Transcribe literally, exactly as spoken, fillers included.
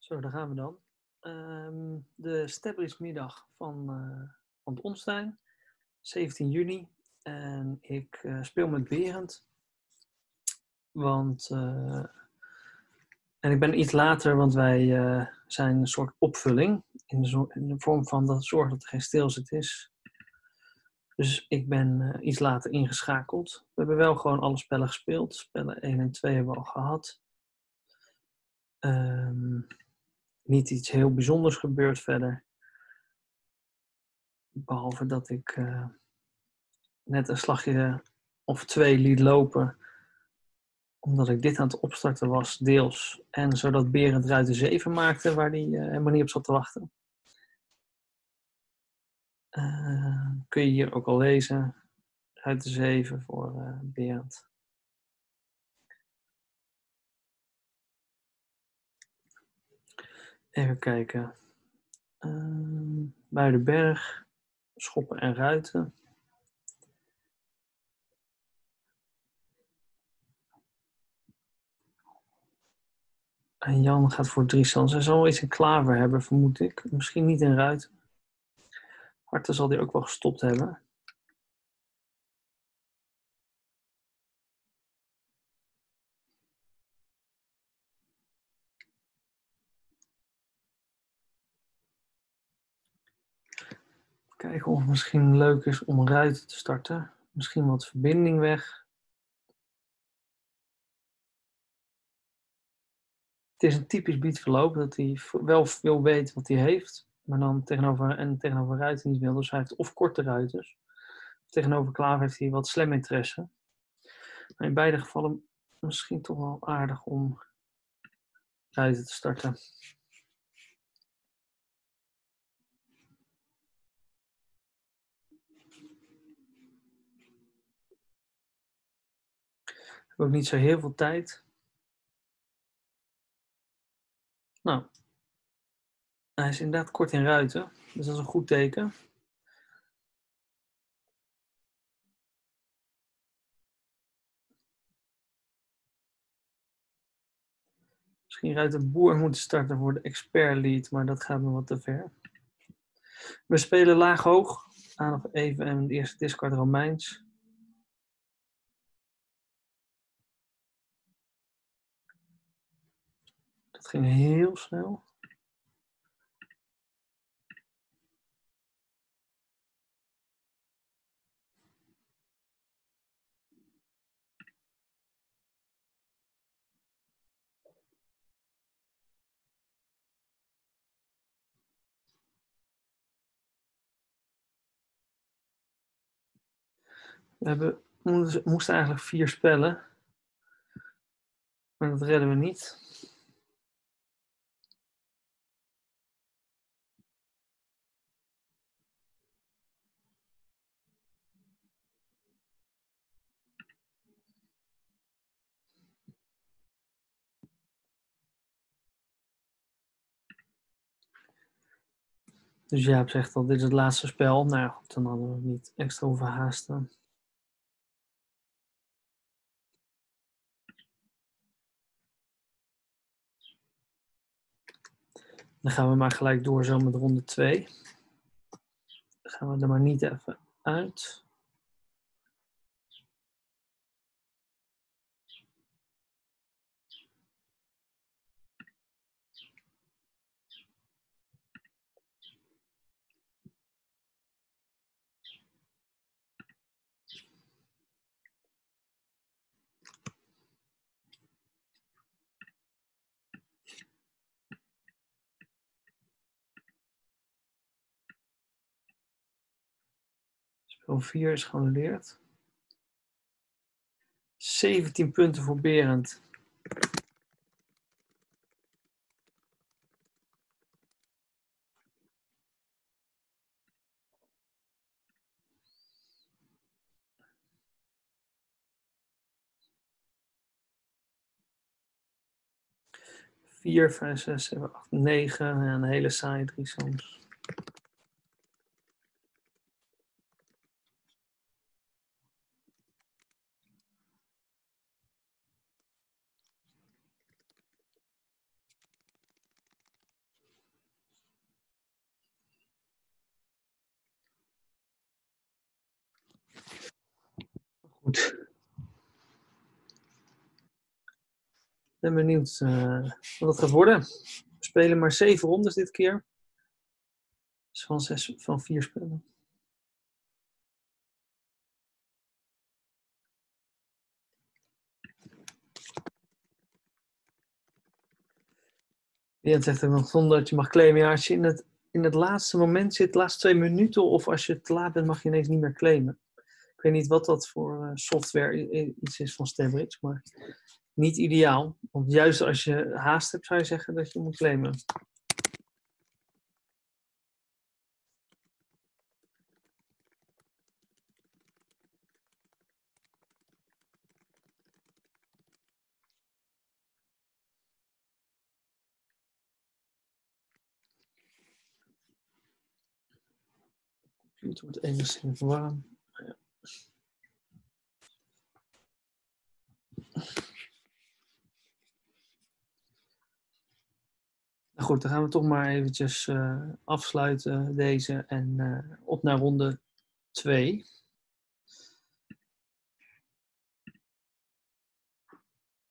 Zo, daar gaan we dan. Um, de Stepbridge-middag van, uh, van het Onstein, zeventien juni. En ik uh, speel met Berend. Want, uh, en ik ben iets later, want wij uh, zijn een soort opvulling. In de, in de vorm van dat zorgen dat er geen stilzit is. Dus ik ben uh, iets later ingeschakeld. We hebben wel gewoon alle spellen gespeeld. Spellen één en twee hebben we al gehad. Um, niet iets heel bijzonders gebeurd verder. Behalve dat ik uh, net een slagje of twee liet lopen. Omdat ik dit aan het opstarten was, deels. En zodat Berend ruiter zeven maakte, waar hij uh, helemaal niet op zat te wachten. Uh, kun je hier ook al lezen. Ruiter zeven voor uh, Berend. Even kijken. Uh, Buidenberg. Schoppen en ruiten. En Jan gaat voor drie stands. Hij zal wel iets in klaver hebben, vermoed ik. Misschien niet in ruiten. Harten zal hij ook wel gestopt hebben. Kijken of het misschien leuk is om ruiten te starten. Misschien wat verbinding weg. Het is een typisch beatverloop dat hij wel wil weten wat hij heeft, maar dan tegenover, en tegenover ruiten niet wil. Dus hij heeft of korte ruiters. Tegenover klaver heeft hij wat slam interesse. Maar in beide gevallen misschien toch wel aardig om ruiten te starten. Ik heb ook niet zo heel veel tijd. Nou, hij is inderdaad kort in ruiten, dus dat is een goed teken. Misschien ruiter boer moeten starten voor de expert lead, maar dat gaat me wat te ver. We spelen laag-hoog. Aan nog even en de eerste discard Romeins. Dat ging heel snel. We hebben, we moesten eigenlijk vier spellen. Maar dat redden we niet. Dus Jaap zegt al, dit is het laatste spel. Nou ja, goed, dan hadden we het niet extra hoeven haasten. Dan gaan we maar gelijk door zo met ronde twee. Dan gaan we er maar niet even uit. Spel vier is geannuleerd. zeventien punten voor Berend. vier, vijf, zes, zeven, acht, negen. En een hele saaie drie soms. Goed. Ik ben benieuwd uh, wat het gaat worden. We spelen maar zeven rondes dit keer. Dus van, zes, van vier spelen. Ja, het zegt ook nog zonder dat je mag claimen. Ja, als je in het, in het laatste moment zit, de laatste twee minuten, of als je te laat bent, mag je ineens niet meer claimen. Ik weet niet wat dat voor uh, software iets is van Starbridge, maar niet ideaal. Want juist als je haast hebt, zou je zeggen dat je moet claimen. Het wordt enigszins warm. Ja. Nou goed, dan gaan we toch maar eventjes uh, afsluiten deze en uh, op naar ronde twee.